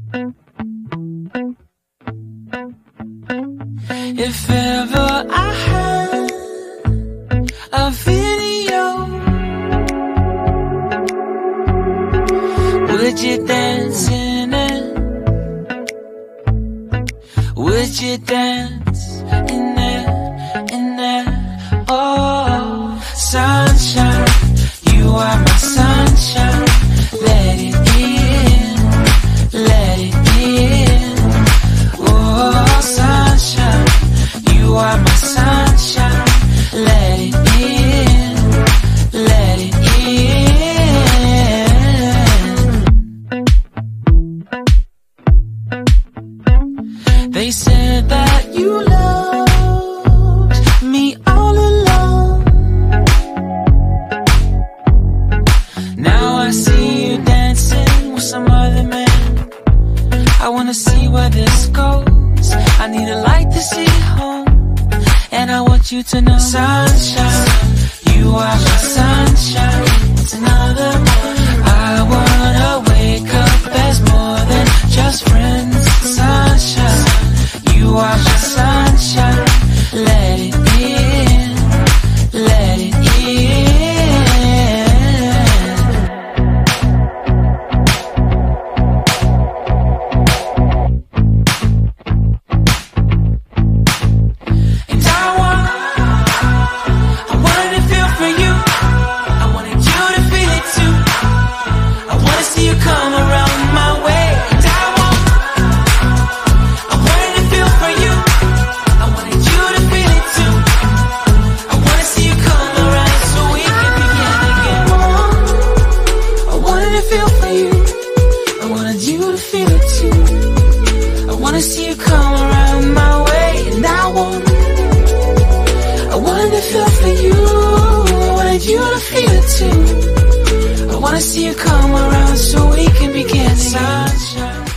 If ever I had a video, would you dance in it? Would you dance in it, in it? Oh, sunshine, you are my sunshine. Let it in, let it in. Oh, sunshine, you are my sunshine. Let it in, let it in. They said that you loved me all along. Now I see you dancing with some other man. I wanna see where this goes. I need a light to see home, and I want you to know, sunshine, you are my sunshine. It's another one. I wanna wake up as more than just friends. Sunshine, you are my sunshine. Let it in, let it in. And I wanted to feel for you. I wanted you to feel it too. I wanna see you come around my way. And I wanted to feel for you. I wanted you to feel it too. I wanna see you come around so we can begin again. I wanted to feel for you. I wanted you to feel it too. I wanna see you come around my way. And I wanted to feel for you. I wanted you to feel it too. I wanna see you come around so we can begin again. Sunshine.